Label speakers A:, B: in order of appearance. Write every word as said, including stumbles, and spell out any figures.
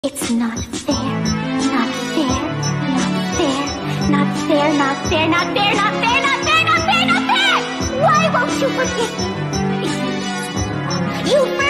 A: It's not fair, not fair, not fair, not fair, not fair, not fair, not fair, not fair, not fair, not fair! Why won't you forgive me? You